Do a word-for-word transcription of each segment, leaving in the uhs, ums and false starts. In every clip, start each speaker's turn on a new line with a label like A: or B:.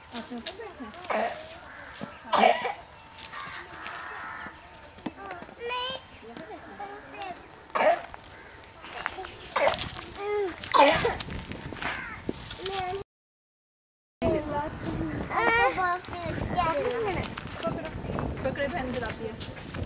A: बकरे बहन दिलाती है।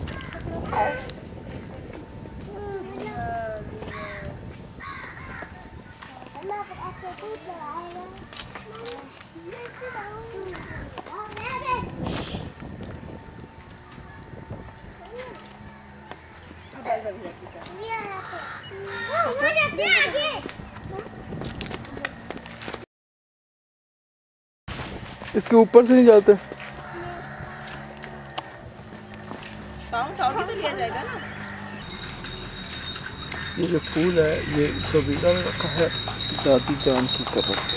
B: इसके ऊपर से नहीं जाते।
A: तो लिया जाएगा ना।
B: ये जो फूल है ये सबीरा में रखा है दादी जान की कब्र पे।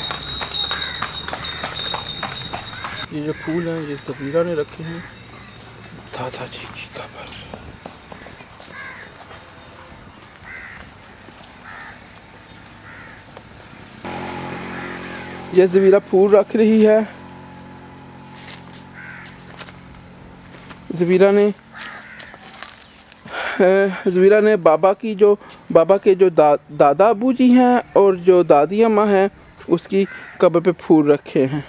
B: ये जो फूल हैं ये सबीरा ने रखे हैं दादाजी की कब्र। ये सबीरा फूल रख रही है। ज़बीरा ने ज़बीरा ने बाबा की जो बाबा के जो दा, दादा अबू जी हैं और जो दादी अम्मा हैं उसकी कब्र पे फूल रखे हैं।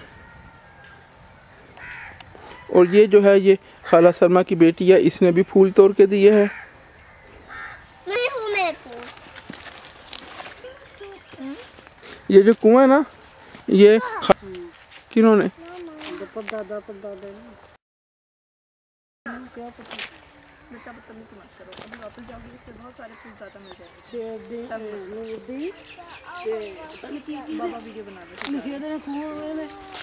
B: और ये जो है ये खाला सलमा की बेटी है, इसने भी फूल तोड़ के दिए हैं।
C: मैं हूँ मैं फूल।
B: ये जो कुआं है ना ये किन्होंने
A: दादा दादा क्या पता बेटा बदतमीजी मत करो। अभी वापस जाओगे इससे बहुत सारे फूल ज़्यादा मिल जाएंगे। बाबा वीडियो बना दे।